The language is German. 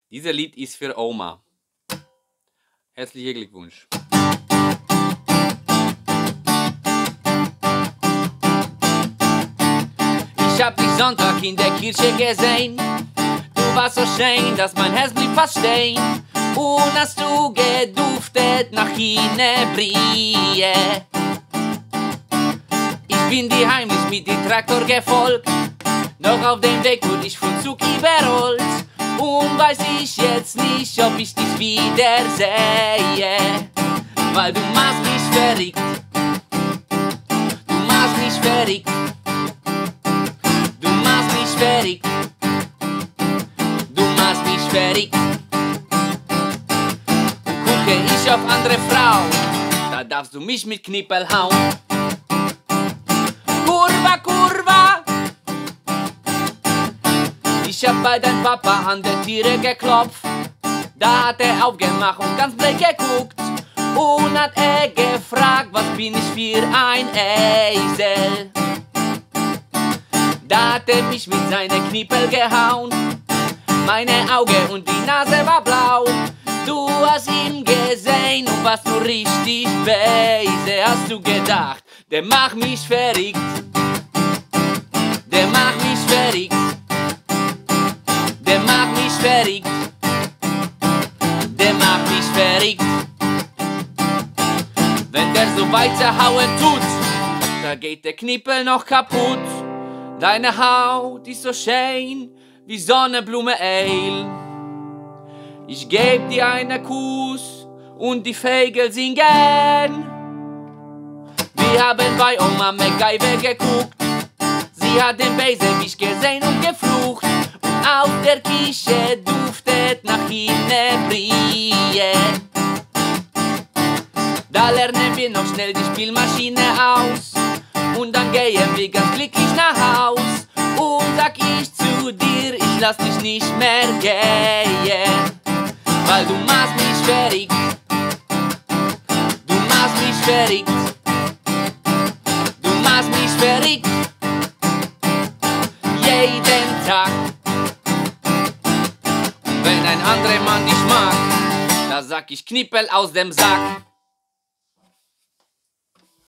Dieser Lied ist für Oma. Herzlichen Glückwunsch. Ich hab dich Sonntag in der Kirche gesehen. Du warst so schön, dass mein Herz blieb fast stehen. Und hast du geduftet nach Hinebrie. Ich bin dir heimlich mit dem Traktor gefolgt. Doch auf dem Weg wurde ich vom Zug überrollt. Und weiß ich jetzt nicht, ob ich dich wiedersehe. Weil du machst mich verrückt. Du machst mich verrückt. Du machst mich verrückt. Du machst mich verrückt. Und gucke ich auf andere Frau, da darfst du mich mit Knippel hauen. Kurva, Kurva. Ich hab bei deinem Papa an der Türe geklopft. Da hat er aufgemacht und ganz blöd geguckt. Und hat er gefragt, was bin ich für ein Esel. Da hat er mich mit seinen Knippel gehauen. Meine Augen und die Nase war blau. Du hast ihn gesehen und warst du richtig böse. Hast du gedacht, der macht mich verrückt. Der macht mich verrückt. Der macht mich verrückt. Der macht mich verrückt. Wenn der so weiterhauen tut, da geht der Knippel noch kaputt. Deine Haut ist so schön wie Sonnenblume Ale. Ich geb dir einen Kuss und die Vögel singen. Wir haben bei Oma MacGyver geguckt. Sie hat den Bösewicht gesehen und geflucht. Und auf der Küche duftet nach Hinebrie. Da lernen wir noch schnell die Spielmaschine aus. Und dann gehen wir ganz glücklich nach Haus. Und sag ich zu dir, ich lass dich nicht mehr gehen. Weil du machst mich verrückt. Du machst mich verrückt. Du machst mich verrückt. Jeden Tag. Und wenn ein anderer Mann dich mag, da sag ich Knippel aus dem Sack.